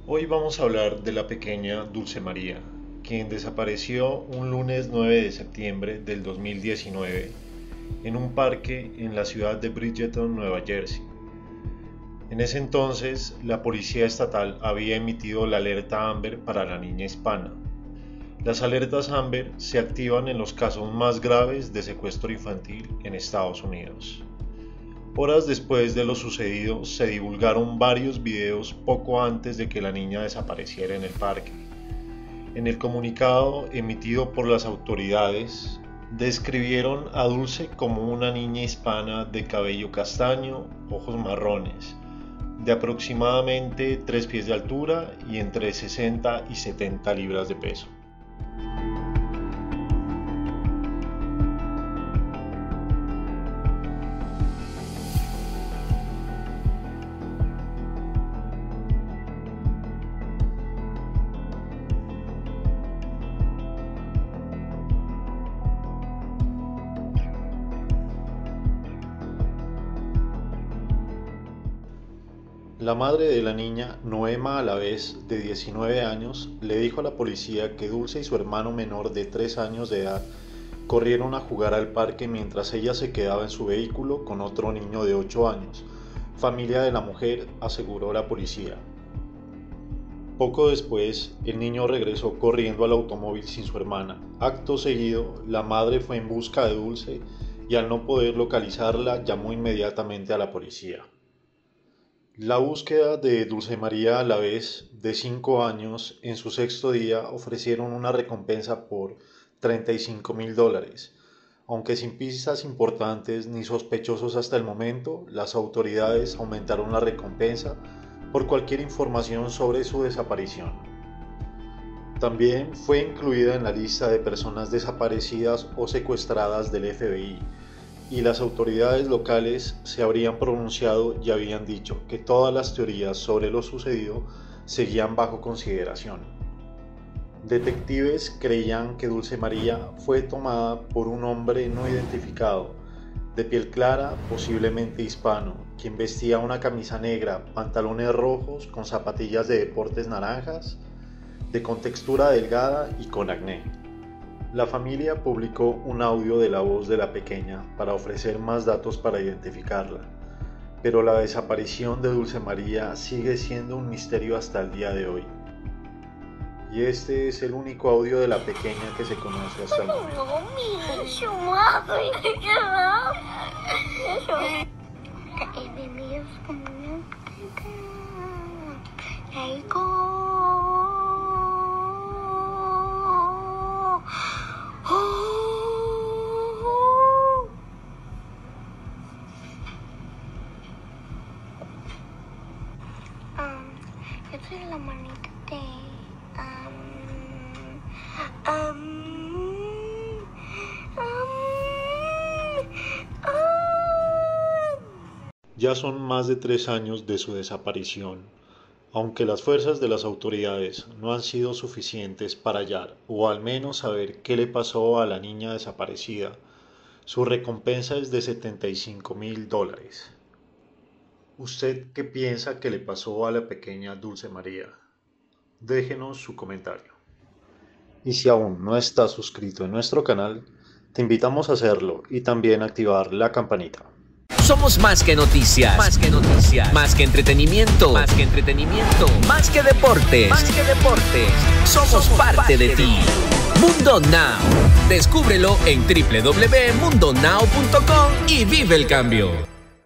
Hoy vamos a hablar de la pequeña Dulce María, quien desapareció un lunes 9 de septiembre del 2019 en un parque en la ciudad de Bridgeton, Nueva Jersey. En ese entonces, la policía estatal había emitido la alerta Amber para la niña hispana. Las alertas Amber se activan en los casos más graves de secuestro infantil en Estados Unidos. Horas después de lo sucedido, se divulgaron varios videos poco antes de que la niña desapareciera en el parque. En el comunicado emitido por las autoridades, describieron a Dulce como una niña hispana de cabello castaño, ojos marrones, de aproximadamente 3 pies de altura y entre 60 y 70 libras de peso. La madre de la niña, Noema Alavés, de 19 años, le dijo a la policía que Dulce y su hermano menor de 3 años de edad corrieron a jugar al parque mientras ella se quedaba en su vehículo con otro niño de 8 años, familia de la mujer, aseguró la policía. Poco después, el niño regresó corriendo al automóvil sin su hermana. Acto seguido, la madre fue en busca de Dulce y al no poder localizarla, llamó inmediatamente a la policía. La búsqueda de Dulce María Alavés, de 5 años, en su 6º día ofrecieron una recompensa por $35,000. Aunque sin pistas importantes ni sospechosos hasta el momento, las autoridades aumentaron la recompensa por cualquier información sobre su desaparición. También fue incluida en la lista de personas desaparecidas o secuestradas del FBI. Y las autoridades locales se habrían pronunciado y habían dicho que todas las teorías sobre lo sucedido seguían bajo consideración. Detectives creían que Dulce María fue tomada por un hombre no identificado, de piel clara, posiblemente hispano, quien vestía una camisa negra, pantalones rojos con zapatillas de deportes naranjas, de contextura delgada y con acné. La familia publicó un audio de la voz de la pequeña para ofrecer más datos para identificarla, pero la desaparición de Dulce María sigue siendo un misterio hasta el día de hoy. Y este es el único audio de la pequeña que se conoce hasta el momento. Yo soy la manita de... Ya son más de 3 años de su desaparición. Aunque las fuerzas de las autoridades no han sido suficientes para hallar o al menos saber qué le pasó a la niña desaparecida, su recompensa es de $75,000. ¿Usted qué piensa que le pasó a la pequeña Dulce María? Déjenos su comentario. Y si aún no estás suscrito en nuestro canal, te invitamos a hacerlo y también activar la campanita. Somos más que noticias, más que noticias, más que entretenimiento, más que entretenimiento, más que deportes, más que deportes. Somos parte de ti. Mundo Now. Descúbrelo en www.mundonow.com y vive el cambio.